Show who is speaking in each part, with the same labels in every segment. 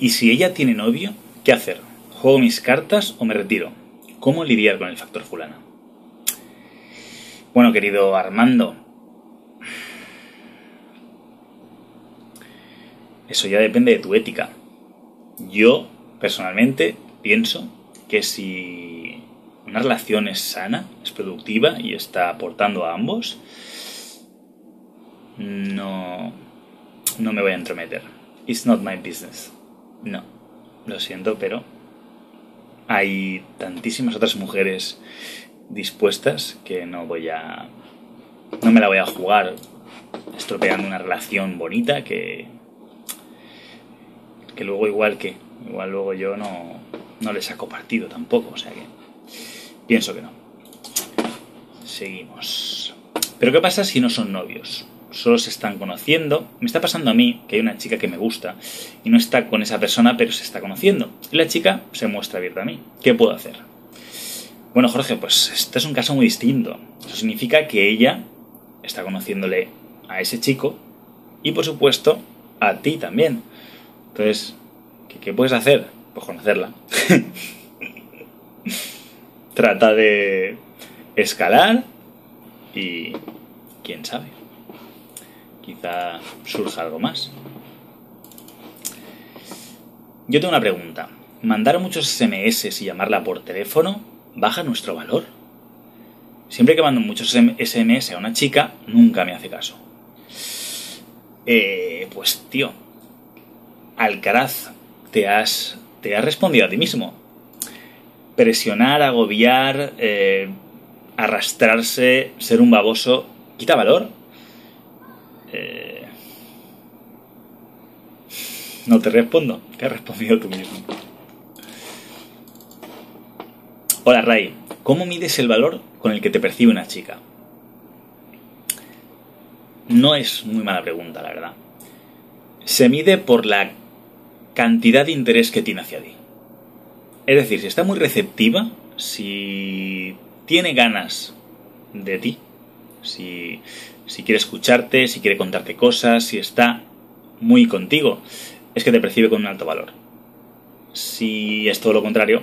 Speaker 1: Y si ella tiene novio, ¿qué hacer? ¿Juego mis cartas o me retiro? ¿Cómo lidiar con el factor fulana? Bueno, querido Armando, eso ya depende de tu ética. Yo, personalmente, pienso que si una relación es sana, es productiva y está aportando a ambos, no me voy a entrometer. It's not my business. No, lo siento, pero hay tantísimas otras mujeres dispuestas que no me la voy a jugar estropeando una relación bonita que luego igual luego yo no le saco partido tampoco, o sea que pienso que no. Seguimos. Pero ¿qué pasa si no son novios? Solo se están conociendo. Me está pasando a mí que hay una chica que me gusta y no está con esa persona, pero se está conociendo. Y la chica se muestra abierta a mí. ¿Qué puedo hacer? Bueno, Jorge, pues este es un caso muy distinto. Eso significa que ella está conociéndole a ese chico y, por supuesto, a ti también. Entonces, ¿qué puedes hacer? Pues conocerla. Trata de escalar y quién sabe, quizá surja algo más. Yo tengo una pregunta. ¿Mandar muchos SMS y llamarla por teléfono baja nuestro valor? Siempre que mando muchos SMS a una chica, nunca me hace caso. Pues tío, Alcaraz, te has respondido a ti mismo. Presionar, agobiar, arrastrarse, ser un baboso, ¿quita valor? No te respondo, te has respondido tú mismo. Hola Ray, ¿cómo mides el valor con el que te percibe una chica? No es muy mala pregunta, la verdad. Se mide por la cantidad de interés que tiene hacia ti. Es decir, si está muy receptiva, si tiene ganas de ti, si quiere escucharte, si quiere contarte cosas, si está muy contigo, es que te percibe con un alto valor. Si es todo lo contrario,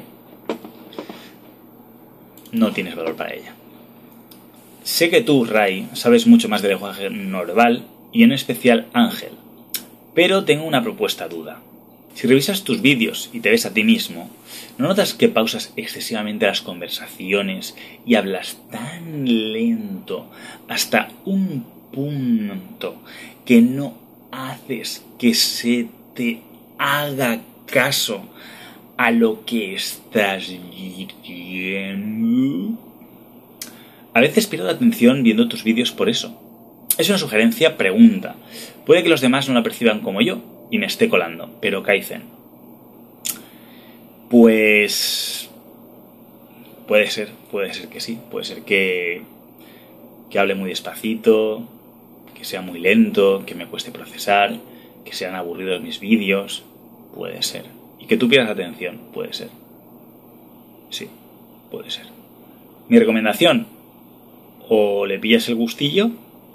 Speaker 1: no tienes valor para ella. Sé que tú, Ray, sabes mucho más de lenguaje no verbal y en especial Ángel, pero tengo una propuesta duda. Si revisas tus vídeos y te ves a ti mismo, ¿no notas que pausas excesivamente las conversaciones y hablas tan lento hasta un punto que no haces que se te haga caso a lo que estás diciendo? A veces pierdo la atención viendo tus vídeos por eso. Es una sugerencia, pregunta. Puede que los demás no la perciban como yo y me esté colando, pero Kaizen. Pues puede ser que sí, puede ser que hable muy despacito, que sea muy lento, que me cueste procesar, que sean aburridos mis vídeos, puede ser. Y que tú pierdas atención, puede ser. Sí, puede ser. Mi recomendación, o le pillas el gustillo,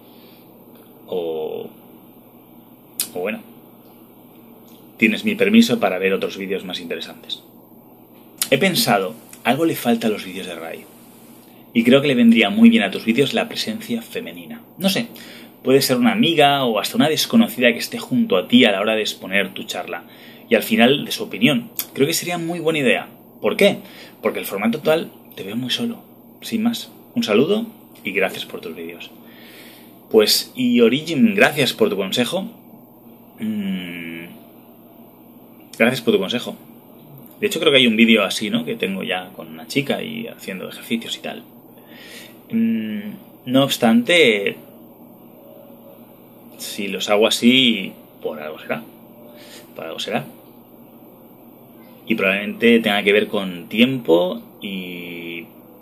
Speaker 1: o bueno, tienes mi permiso para ver otros vídeos más interesantes. He pensado, algo le falta a los vídeos de Ray. Y creo que le vendría muy bien a tus vídeos la presencia femenina. No sé, puede ser una amiga o hasta una desconocida que esté junto a ti a la hora de exponer tu charla. Y al final de su opinión. Creo que sería muy buena idea. ¿Por qué? Porque el formato actual te veo muy solo. Sin más, un saludo y gracias por tus vídeos. Pues, y Origin, gracias por tu consejo. Gracias por tu consejo. De hecho, creo que hay un vídeo así, ¿no? Que tengo ya con una chica y haciendo ejercicios y tal. No obstante, si los hago así, por algo será. Por algo será. Y probablemente tenga que ver con tiempo y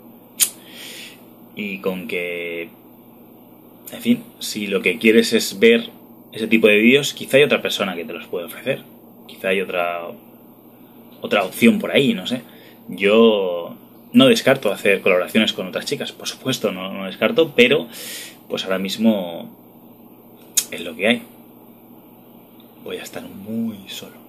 Speaker 1: con que, en fin, si lo que quieres es ver ese tipo de vídeos, quizá hay otra persona que te los puede ofrecer. Quizá hay otra opción por ahí, no sé. Yo no descarto hacer colaboraciones con otras chicas, por supuesto, no descarto, pero pues ahora mismo es lo que hay. Voy a estar muy solo.